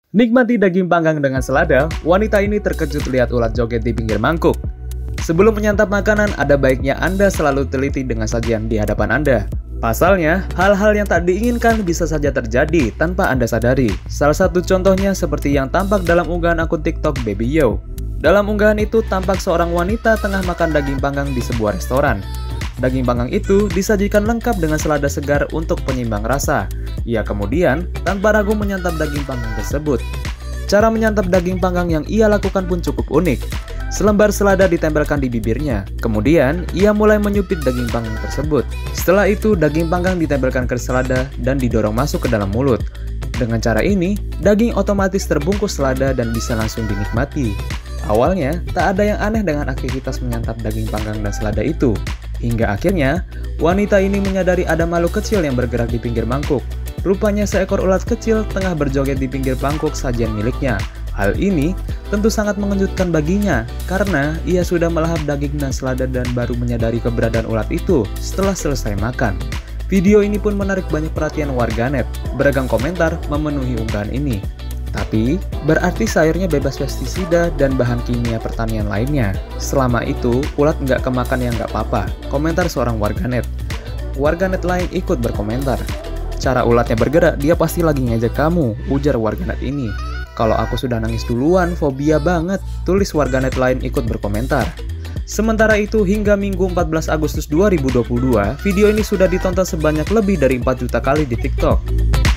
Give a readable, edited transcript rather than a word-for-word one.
Nikmati daging panggang dengan selada, wanita ini terkejut lihat ulat joget di pinggir mangkuk. Sebelum menyantap makanan, ada baiknya Anda selalu teliti dengan sajian di hadapan Anda. Pasalnya, hal-hal yang tak diinginkan bisa saja terjadi tanpa Anda sadari. Salah satu contohnya seperti yang tampak dalam unggahan akun TikTok Baby Yo. Dalam unggahan itu tampak seorang wanita tengah makan daging panggang di sebuah restoran. Daging panggang itu disajikan lengkap dengan selada segar untuk penyimbang rasa. Ia kemudian tanpa ragu menyantap daging panggang tersebut. Cara menyantap daging panggang yang ia lakukan pun cukup unik. Selembar selada ditempelkan di bibirnya. Kemudian, ia mulai menyupit daging panggang tersebut. Setelah itu, daging panggang ditempelkan ke selada dan didorong masuk ke dalam mulut. Dengan cara ini, daging otomatis terbungkus selada dan bisa langsung dinikmati. Awalnya, tak ada yang aneh dengan aktivitas menyantap daging panggang dan selada itu. Hingga akhirnya, wanita ini menyadari ada makhluk kecil yang bergerak di pinggir mangkuk. Rupanya seekor ulat kecil tengah berjoget di pinggir mangkuk sajian miliknya. Hal ini tentu sangat mengejutkan baginya, karena ia sudah melahap daging dan selada dan baru menyadari keberadaan ulat itu setelah selesai makan. Video ini pun menarik banyak perhatian warganet. Beragam komentar memenuhi unggahan ini. Tapi, berarti sayurnya bebas pestisida dan bahan kimia pertanian lainnya. Selama itu, ulat nggak kemakan ya nggak apa-apa, komentar seorang warganet. Warganet lain ikut berkomentar. Cara ulatnya bergerak, dia pasti lagi ngejek kamu, ujar warganet ini. Kalau aku sudah nangis duluan, fobia banget, tulis warganet lain ikut berkomentar. Sementara itu, hingga Minggu 14 Agustus 2022, video ini sudah ditonton sebanyak lebih dari 4 juta kali di TikTok.